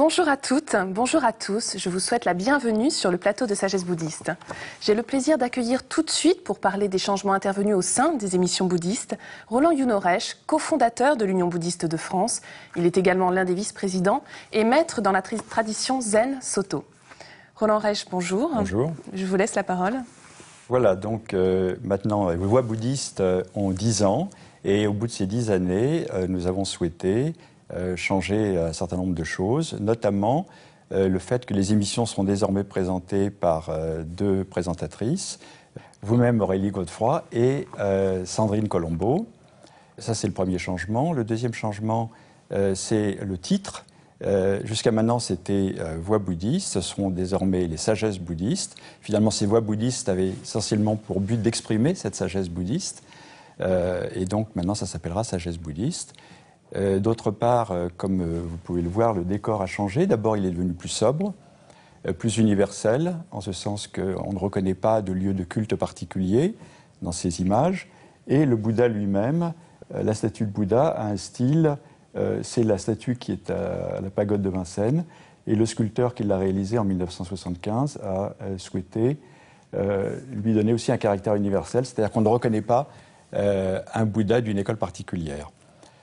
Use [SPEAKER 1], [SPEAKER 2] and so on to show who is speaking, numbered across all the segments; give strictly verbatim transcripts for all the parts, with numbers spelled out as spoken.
[SPEAKER 1] Bonjour à toutes, bonjour à tous. Je vous souhaite la bienvenue sur le plateau de Sagesse bouddhiste. J'ai le plaisir d'accueillir tout de suite, pour parler des changements intervenus au sein des émissions bouddhistes, Roland Yunoresh, cofondateur de l'Union bouddhiste de France. Il est également l'un des vice-présidents et maître dans la tra tradition Zen Soto. Roland Resch, bonjour.
[SPEAKER 2] Bonjour.
[SPEAKER 1] Je vous laisse la parole.
[SPEAKER 2] Voilà, donc euh, maintenant, les voix bouddhistes euh, ont dix ans et au bout de ces dix années, euh, nous avons souhaité euh, changer un certain nombre de choses, notamment euh, le fait que les émissions seront désormais présentées par euh, deux présentatrices, vous-même Aurélie Godefroy et euh, Sandrine Colombo. Ça, c'est le premier changement. Le deuxième changement, euh, c'est le titre. Euh, Jusqu'à maintenant, c'était euh, voix bouddhistes, ce seront désormais les sagesses bouddhistes. Finalement, ces voix bouddhistes avaient essentiellement pour but d'exprimer cette sagesse bouddhiste. Euh, et donc, maintenant, ça s'appellera sagesse bouddhiste. Euh, D'autre part, euh, comme euh, vous pouvez le voir, le décor a changé. D'abord, il est devenu plus sobre, euh, plus universel, en ce sens qu'on ne reconnaît pas de lieu de culte particulier dans ces images. Et le Bouddha lui-même, euh, la statue de Bouddha, a un style... Euh, c'est la statue qui est à, à la pagode de Vincennes. Et le sculpteur qui l'a réalisée en mille neuf cent soixante-quinze a euh, souhaité euh, lui donner aussi un caractère universel, c'est-à-dire qu'on ne reconnaît pas euh, un Bouddha d'une école particulière.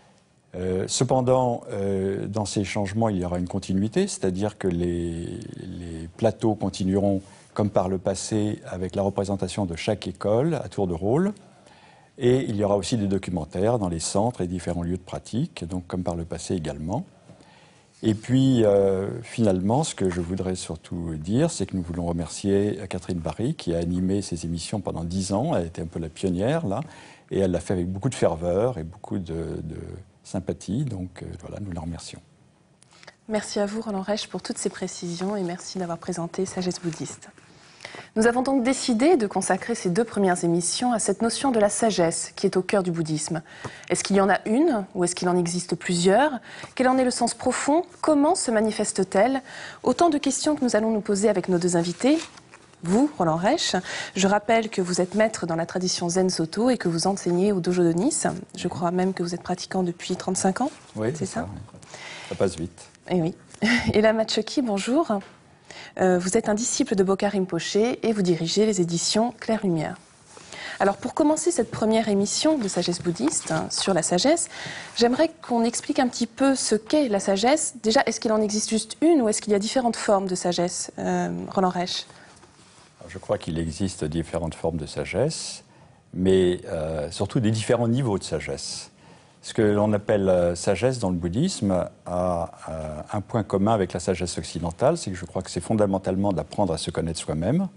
[SPEAKER 2] Euh, cependant, euh, dans ces changements, il y aura une continuité, c'est-à-dire que les, les plateaux continueront comme par le passé avec la représentation de chaque école à tour de rôle. Et il y aura aussi des documentaires dans les centres et différents lieux de pratique, donc comme par le passé également. Et puis, euh, finalement, ce que je voudrais surtout dire, c'est que nous voulons remercier Catherine Barry, qui a animé ces émissions pendant dix ans. Elle était un peu la pionnière, là, et elle l'a fait avec beaucoup de ferveur et beaucoup de, de sympathie. Donc, euh, voilà, nous la remercions.
[SPEAKER 1] Merci à vous, Roland Resch, pour toutes ces précisions et merci d'avoir présenté Sagesse bouddhiste. Nous avons donc décidé de consacrer ces deux premières émissions à cette notion de la sagesse qui est au cœur du bouddhisme. Est-ce qu'il y en a une ou est-ce qu'il en existe plusieurs? Quel en est le sens profond? Comment se manifeste-t-elle? Autant de questions que nous allons nous poser avec nos deux invités. Vous, Roland Resch, je rappelle que vous êtes maître dans la tradition Zen Soto et que vous enseignez au dojo de Nice. Je crois même que vous êtes pratiquant depuis trente-cinq ans.
[SPEAKER 2] Oui,
[SPEAKER 1] c'est ça, ça
[SPEAKER 2] Ça passe vite.
[SPEAKER 1] Et oui. Et la Machoki, bonjour. Euh, vous êtes un disciple de Bokar Rinpoche et vous dirigez les éditions Claire Lumière. Alors pour commencer cette première émission de Sagesse bouddhiste hein, sur la sagesse, j'aimerais qu'on explique un petit peu ce qu'est la sagesse. Déjà, est-ce qu'il en existe juste une ou est-ce qu'il y a différentes formes de sagesse, euh, Roland Resch?
[SPEAKER 2] Je crois qu'il existe différentes formes de sagesse, mais euh, surtout des différents niveaux de sagesse. Ce que l'on appelle euh, sagesse dans le bouddhisme a euh, un point commun avec la sagesse occidentale, c'est que je crois que c'est fondamentalement d'apprendre à se connaître soi-même,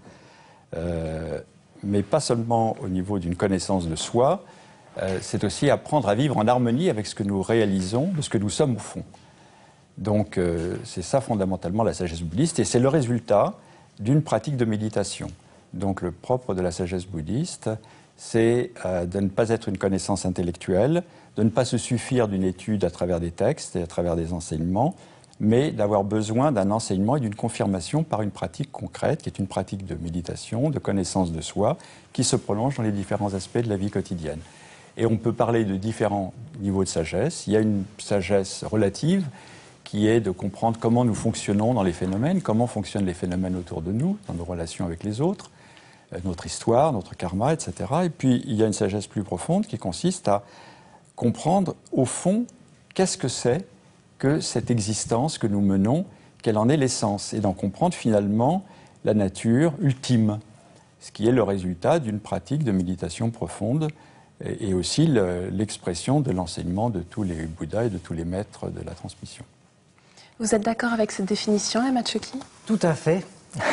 [SPEAKER 2] euh, mais pas seulement au niveau d'une connaissance de soi, euh, c'est aussi apprendre à vivre en harmonie avec ce que nous réalisons, de ce que nous sommes au fond. Donc euh, c'est ça fondamentalement la sagesse bouddhiste, et c'est le résultat d'une pratique de méditation. Donc le propre de la sagesse bouddhiste, c'est euh, de ne pas être une connaissance intellectuelle, de ne pas se suffire d'une étude à travers des textes et à travers des enseignements, mais d'avoir besoin d'un enseignement et d'une confirmation par une pratique concrète, qui est une pratique de méditation, de connaissance de soi, qui se prolonge dans les différents aspects de la vie quotidienne. Et on peut parler de différents niveaux de sagesse. Il y a une sagesse relative, qui est de comprendre comment nous fonctionnons dans les phénomènes, comment fonctionnent les phénomènes autour de nous, dans nos relations avec les autres, notre histoire, notre karma, et cetera. Et puis, il y a une sagesse plus profonde qui consiste à comprendre, au fond, qu'est-ce que c'est que cette existence que nous menons, quelle en est l'essence, et d'en comprendre finalement la nature ultime, ce qui est le résultat d'une pratique de méditation profonde et, et aussi le, l'expression de l'enseignement de tous les Bouddhas et de tous les maîtres de la transmission.
[SPEAKER 1] Vous êtes d'accord avec cette définition, Emma Choki?
[SPEAKER 3] Tout à fait.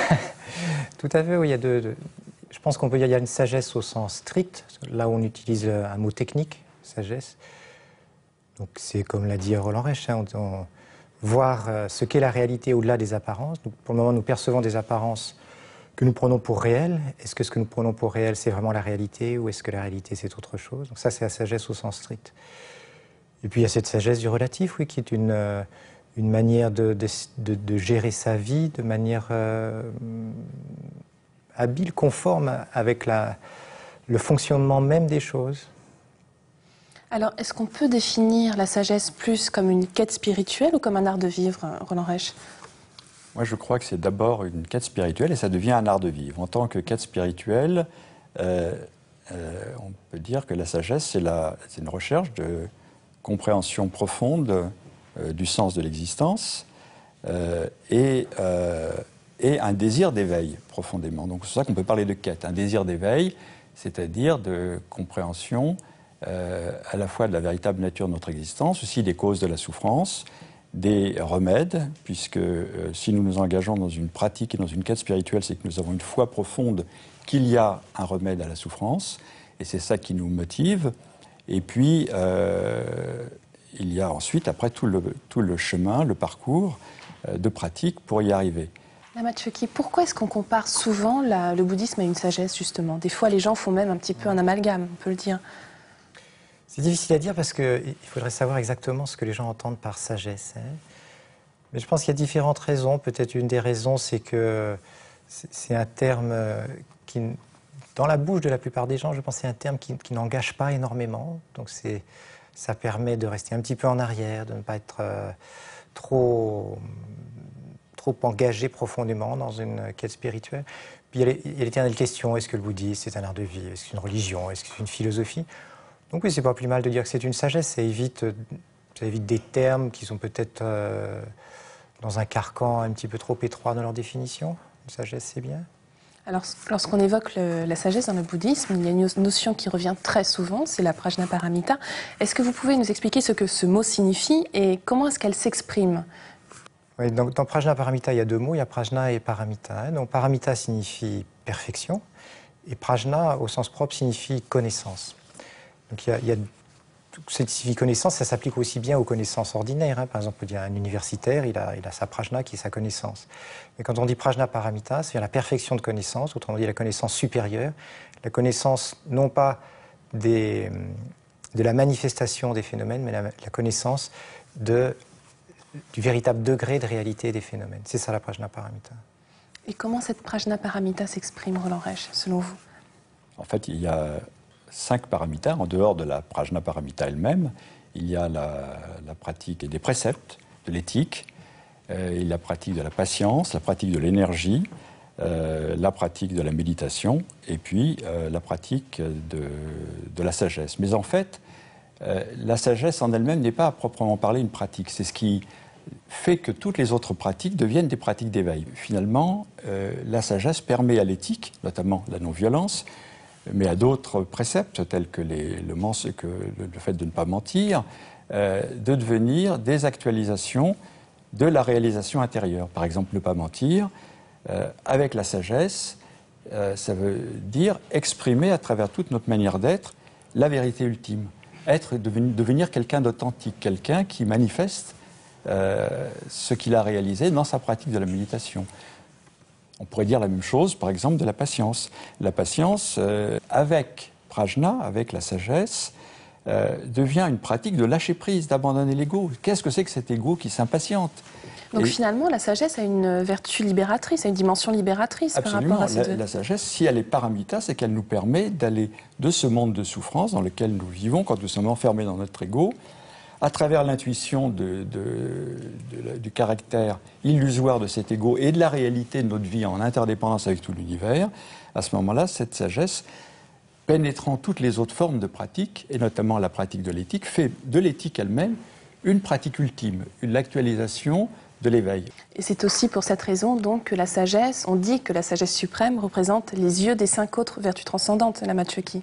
[SPEAKER 3] Tout à fait, oui. Il y a de, de, je pense qu'on peut dire qu'il y a une sagesse au sens strict, là où on utilise un mot technique, sagesse. Donc c'est comme l'a dit Roland Resch, hein, on, on, voir ce qu'est la réalité au-delà des apparences. Donc, pour le moment, nous percevons des apparences que nous prenons pour réelles. Est-ce que ce que nous prenons pour réel, c'est vraiment la réalité, ou est-ce que la réalité, c'est autre chose? Donc ça, c'est la sagesse au sens strict. Et puis il y a cette sagesse du relatif, oui, qui est une... Euh, une manière de, de, de, de gérer sa vie de manière euh, habile, conforme avec la, le fonctionnement même des choses.
[SPEAKER 1] Alors, est-ce qu'on peut définir la sagesse plus comme une quête spirituelle ou comme un art de vivre, Roland Reich?
[SPEAKER 2] Moi, je crois que c'est d'abord une quête spirituelle et ça devient un art de vivre. En tant que quête spirituelle, euh, euh, on peut dire que la sagesse, c'est, la, c'est une recherche de compréhension profonde euh, du sens de l'existence euh, et, euh, et un désir d'éveil profondément. Donc c'est ça qu'on peut parler de quête, un désir d'éveil, c'est-à-dire de compréhension euh, à la fois de la véritable nature de notre existence, aussi des causes de la souffrance, des remèdes, puisque euh, si nous nous engageons dans une pratique et dans une quête spirituelle, c'est que nous avons une foi profonde qu'il y a un remède à la souffrance, et c'est ça qui nous motive. Et puis, euh, il y a ensuite, après, tout le, tout le chemin, le parcours euh, de pratique pour y arriver.
[SPEAKER 1] Lama Tchoki, pourquoi est-ce qu'on compare souvent la, le bouddhisme à une sagesse, justement? Des fois, les gens font même un petit peu un amalgame, on peut le dire.
[SPEAKER 3] C'est difficile à dire parce qu'il faudrait savoir exactement ce que les gens entendent par sagesse. Hein. Mais je pense qu'il y a différentes raisons. Peut-être une des raisons, c'est que c'est un terme qui, dans la bouche de la plupart des gens, je pense que c'est un terme qui, qui n'engage pas énormément. Donc ça permet de rester un petit peu en arrière, de ne pas être euh, trop, trop engagé profondément dans une quête spirituelle. Puis il y a, il y a l'éternelle question, est-ce que le bouddhisme c'est un art de vie? Est-ce que c'est une religion? Est-ce que c'est une philosophie? Donc oui, c'est pas plus mal de dire que c'est une sagesse, ça évite, ça évite des termes qui sont peut-être euh, dans un carcan un petit peu trop étroit dans leur définition. Une sagesse, c'est bien.
[SPEAKER 1] Alors, lorsqu'on évoque le, la sagesse dans le bouddhisme, il y a une notion qui revient très souvent, c'est la prajnaparamita. Est-ce que vous pouvez nous expliquer ce que ce mot signifie et comment est-ce qu'elle s'exprime?
[SPEAKER 3] Oui, donc, dans prajnaparamita, il y a deux mots, il y a prajna et paramita. Hein. Donc paramita signifie perfection et prajna, au sens propre, signifie connaissance. Donc il y a, il y a cette connaissance, ça s'applique aussi bien aux connaissances ordinaires. Hein. Par exemple, on peut dire un universitaire, il a, il a sa prajna qui est sa connaissance. Mais quand on dit prajna paramita, c'est la perfection de connaissance, autrement dit la connaissance supérieure, la connaissance non pas des, de la manifestation des phénomènes, mais la, la connaissance de, du véritable degré de réalité des phénomènes. C'est ça la prajna paramita.
[SPEAKER 1] Et comment cette prajna paramita s'exprime, Roland Reich, selon vous?
[SPEAKER 2] En fait, il y a cinq paramitas, en dehors de la prajna paramita elle-même. Il y a la, la pratique des préceptes, de l'éthique, euh, il y a la pratique de la patience, la pratique de l'énergie, euh, la pratique de la méditation, et puis euh, la pratique de, de la sagesse. Mais en fait, euh, la sagesse en elle-même n'est pas à proprement parler une pratique. C'est ce qui fait que toutes les autres pratiques deviennent des pratiques d'éveil. Finalement, euh, la sagesse permet à l'éthique, notamment la non-violence, mais à d'autres préceptes, tels que, les, le, que le fait de ne pas mentir, euh, de devenir des actualisations de la réalisation intérieure. Par exemple, ne pas mentir, euh, avec la sagesse, euh, ça veut dire exprimer à travers toute notre manière d'être la vérité ultime. Être, devenir, devenir quelqu'un d'authentique, quelqu'un qui manifeste euh, ce qu'il a réalisé dans sa pratique de la méditation. On pourrait dire la même chose, par exemple, de la patience. La patience, euh, avec prajna, avec la sagesse, euh, devient une pratique de lâcher prise, d'abandonner l'ego. Qu'est-ce que c'est que cet ego qui s'impatiente?
[SPEAKER 1] Donc
[SPEAKER 2] Et
[SPEAKER 1] finalement, la sagesse a une vertu libératrice, a une dimension libératrice
[SPEAKER 2] absolument.
[SPEAKER 1] par rapport à cette...
[SPEAKER 2] La, la sagesse, si elle est paramita, c'est qu'elle nous permet d'aller de ce monde de souffrance dans lequel nous vivons, quand nous sommes enfermés dans notre ego, à travers l'intuition de, de, de, de, du caractère illusoire de cet ego et de la réalité de notre vie en interdépendance avec tout l'univers, à ce moment-là, cette sagesse, pénétrant toutes les autres formes de pratique, et notamment la pratique de l'éthique, fait de l'éthique elle-même une pratique ultime, une actualisation de l'éveil.
[SPEAKER 1] Et c'est aussi pour cette raison donc que la sagesse, on dit que la sagesse suprême représente les yeux des cinq autres vertus transcendantes, Lama Tchoki.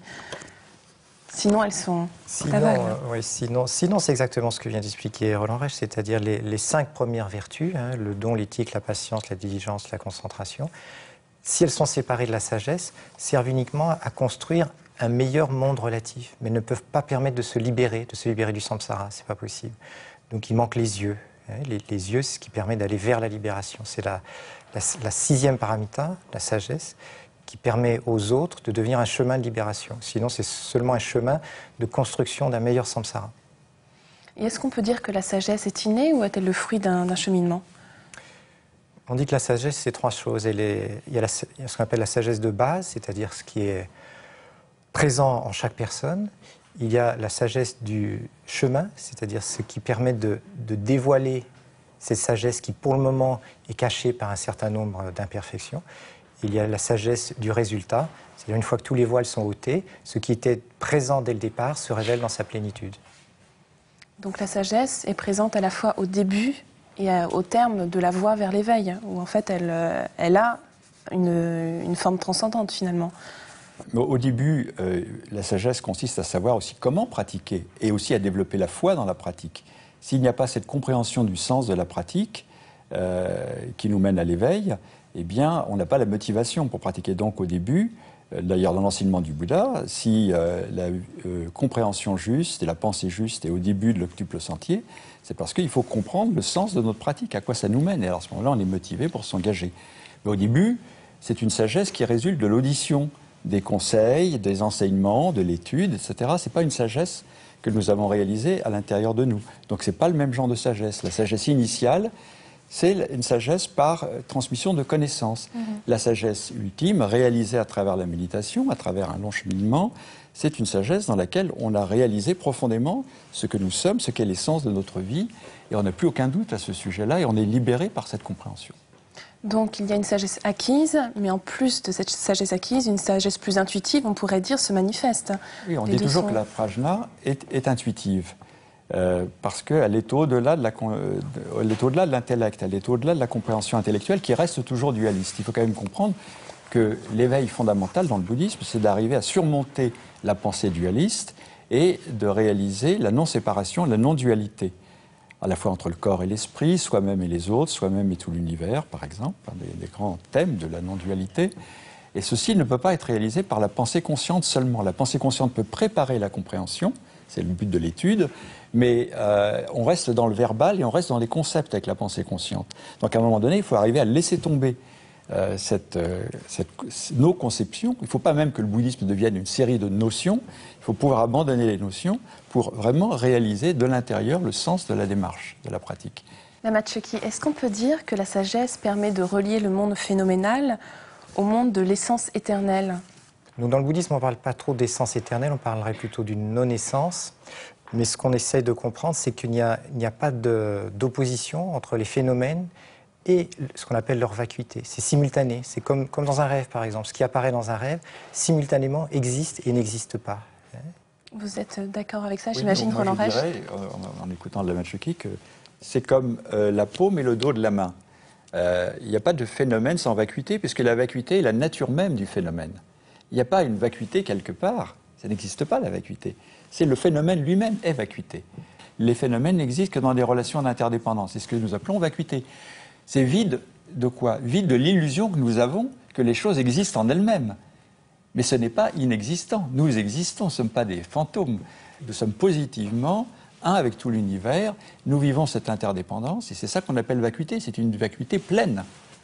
[SPEAKER 1] Sinon, elles sont
[SPEAKER 3] sinon,
[SPEAKER 1] aveugles.
[SPEAKER 3] Euh, oui, sinon, sinon c'est exactement ce que vient d'expliquer Roland Reich, c'est-à-dire les, les cinq premières vertus, hein, le don, l'éthique, la patience, la diligence, la concentration, si elles sont séparées de la sagesse, servent uniquement à construire un meilleur monde relatif, mais ne peuvent pas permettre de se libérer, de se libérer du samsara, c'est pas possible. Donc il manque les yeux. Hein, les, les yeux, c'est ce qui permet d'aller vers la libération. C'est la, la, la sixième paramita, la sagesse, qui permet aux autres de devenir un chemin de libération. Sinon, c'est seulement un chemin de construction d'un meilleur samsara.
[SPEAKER 1] Et est-ce qu'on peut dire que la sagesse est innée ou est-elle le fruit d'un cheminement?
[SPEAKER 3] On dit que la sagesse, c'est trois choses. Elle est, il y a, la, il y a ce qu'on appelle la sagesse de base, c'est-à-dire ce qui est présent en chaque personne. il y a la sagesse du chemin, c'est-à-dire ce qui permet de, de dévoiler cette sagesse qui, pour le moment, est cachée par un certain nombre d'imperfections. Il y a la sagesse du résultat, c'est-à-dire une fois que tous les voiles sont ôtés, ce qui était présent dès le départ se révèle dans sa plénitude.
[SPEAKER 1] Donc la sagesse est présente à la fois au début et au terme de la voie vers l'éveil, où en fait elle, elle a une, une forme transcendante finalement.
[SPEAKER 2] Au début, euh, la sagesse consiste à savoir aussi comment pratiquer et aussi à développer la foi dans la pratique. S'il n'y a pas cette compréhension du sens de la pratique euh, qui nous mène à l'éveil, eh bien, on n'a pas la motivation pour pratiquer. Donc, au début, euh, d'ailleurs, dans l'enseignement du Bouddha, si euh, la euh, compréhension juste et la pensée juste est au début de l'octuple sentier, c'est parce qu'il faut comprendre le sens de notre pratique, à quoi ça nous mène. Et alors, à ce moment-là, on est motivé pour s'engager. Mais au début, c'est une sagesse qui résulte de l'audition, des conseils, des enseignements, de l'étude, et cetera. Ce n'est pas une sagesse que nous avons réalisée à l'intérieur de nous. Donc ce n'est pas le même genre de sagesse. La sagesse initiale, c'est une sagesse par transmission de connaissances. Mmh. La sagesse ultime, réalisée à travers la méditation, à travers un long cheminement, c'est une sagesse dans laquelle on a réalisé profondément ce que nous sommes, ce qu'est l'essence de notre vie, et on n'a plus aucun doute à ce sujet-là, et on est libéré par cette compréhension.
[SPEAKER 1] Donc il y a une sagesse acquise, mais en plus de cette sagesse acquise, une sagesse plus intuitive, on pourrait dire, se manifeste.
[SPEAKER 2] Oui, on dit toujours sont... que la prajna est, est intuitive, euh, parce qu'elle est au-delà de la, euh, elle est au-delà de l'intellect, elle est au-delà de la compréhension intellectuelle qui reste toujours dualiste. Il faut quand même comprendre que l'éveil fondamental dans le bouddhisme, c'est d'arriver à surmonter la pensée dualiste et de réaliser la non-séparation, la non-dualité, à la fois entre le corps et l'esprit, soi-même et les autres, soi-même et tout l'univers, par exemple, un des, des grands thèmes de la non-dualité. Et ceci ne peut pas être réalisé par la pensée consciente seulement. La pensée consciente peut préparer la compréhension, c'est le but de l'étude, mais euh, on reste dans le verbal et on reste dans les concepts avec la pensée consciente. Donc à un moment donné, il faut arriver à laisser tomber euh, cette, euh, cette, nos conceptions. Il ne faut pas même que le bouddhisme devienne une série de notions. Il faut pouvoir abandonner les notions pour vraiment réaliser de l'intérieur le sens de la démarche, de la pratique.
[SPEAKER 1] Lama Chökyi, est-ce qu'on peut dire que la sagesse permet de relier le monde phénoménal au monde de l'essence éternelle?
[SPEAKER 3] Nous, dans le bouddhisme, on ne parle pas trop d'essence éternelle, on parlerait plutôt d'une non-essence. Mais ce qu'on essaie de comprendre, c'est qu'il n'y a, il n'y a pas de, d'opposition entre les phénomènes et ce qu'on appelle leur vacuité. C'est simultané, c'est comme, comme dans un rêve, par exemple. Ce qui apparaît dans un rêve, simultanément, existe et n'existe pas.
[SPEAKER 1] Vous êtes d'accord avec ça,
[SPEAKER 2] oui,
[SPEAKER 1] j'imagine,
[SPEAKER 2] donc,
[SPEAKER 1] Roland
[SPEAKER 2] moi, je
[SPEAKER 1] Reich
[SPEAKER 2] dirais, en, en écoutant Lama Chökyi, que c'est comme euh, la paume et le dos de la main. Euh, il n'y a pas de phénomène sans vacuité, puisque la vacuité est la nature même du phénomène. Il n'y a pas une vacuité quelque part, ça n'existe pas la vacuité. C'est le phénomène lui-même est vacuité. Les phénomènes n'existent que dans des relations d'interdépendance, c'est ce que nous appelons vacuité. C'est vide de quoi? Vide de l'illusion que nous avons que les choses existent en elles-mêmes. Mais ce n'est pas inexistant. Nous existons, nous ne sommes pas des fantômes. Nous sommes positivement un avec tout l'univers. Nous vivons cette interdépendance et c'est ça qu'on appelle vacuité. C'est une vacuité pleine.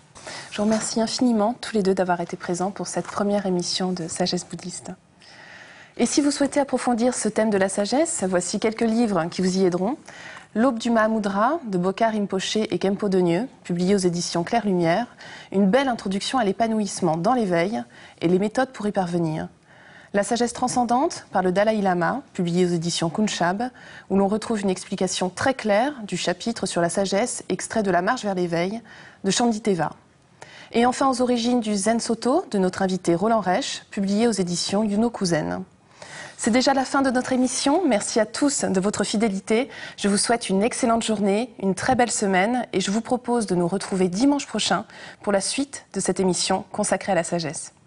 [SPEAKER 1] Je vous remercie infiniment tous les deux d'avoir été présents pour cette première émission de Sagesse bouddhiste. Et si vous souhaitez approfondir ce thème de la sagesse, voici quelques livres qui vous y aideront. L'Aube du Mahamudra de Bokar Rinpoché et Khenpo Donyeu, publié aux éditions Claire Lumière, une belle introduction à l'épanouissement dans l'éveil et les méthodes pour y parvenir. La sagesse transcendante par le Dalai Lama, publié aux éditions Kunchab, où l'on retrouve une explication très claire du chapitre sur la sagesse, extrait de La marche vers l'éveil de Shantideva. Et enfin aux origines du Zen Soto de notre invité Roland Reich, publié aux éditions Yuno Kuzen. C'est déjà la fin de notre émission. Merci à tous de votre fidélité. Je vous souhaite une excellente journée, une très belle semaine et je vous propose de nous retrouver dimanche prochain pour la suite de cette émission consacrée à la sagesse.